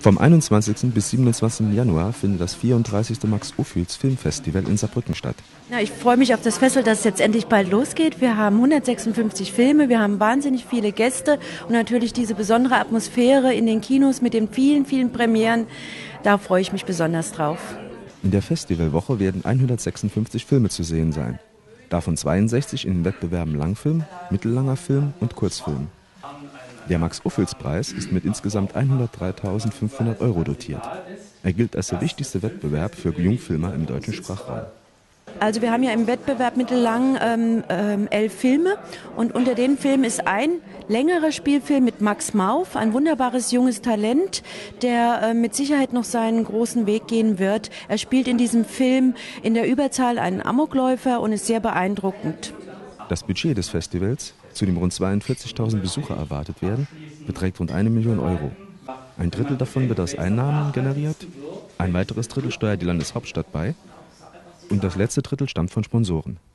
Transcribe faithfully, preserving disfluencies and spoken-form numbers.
Vom einundzwanzigsten bis siebenundzwanzigsten Januar findet das vierunddreißigste Max-Ophüls Filmfestival in Saarbrücken statt. Ja, ich freue mich auf das Festival, dass es jetzt endlich bald losgeht. Wir haben hundertsechsundfünfzig Filme, wir haben wahnsinnig viele Gäste und natürlich diese besondere Atmosphäre in den Kinos mit den vielen, vielen Premieren. Da freue ich mich besonders drauf. In der Festivalwoche werden hundertsechsundfünfzig Filme zu sehen sein. Davon zweiundsechzig in den Wettbewerben Langfilm, Mittellanger Film und Kurzfilm. Der Max-Ophüls-Preis ist mit insgesamt hundertdreitausendfünfhundert Euro dotiert. Er gilt als der wichtigste Wettbewerb für Jungfilmer im deutschen Sprachraum. Also wir haben ja im Wettbewerb mittellang ähm, ähm, elf Filme und unter den Filmen ist ein längerer Spielfilm mit Max Mauf, ein wunderbares junges Talent, der äh, mit Sicherheit noch seinen großen Weg gehen wird. Er spielt in diesem Film in der Überzahl einen Amokläufer und ist sehr beeindruckend. Das Budget des Festivals, zu dem rund zweiundvierzigtausend Besucher erwartet werden, beträgt rund eine Million Euro. Ein Drittel davon wird aus Einnahmen generiert, ein weiteres Drittel steuert die Landeshauptstadt bei und das letzte Drittel stammt von Sponsoren.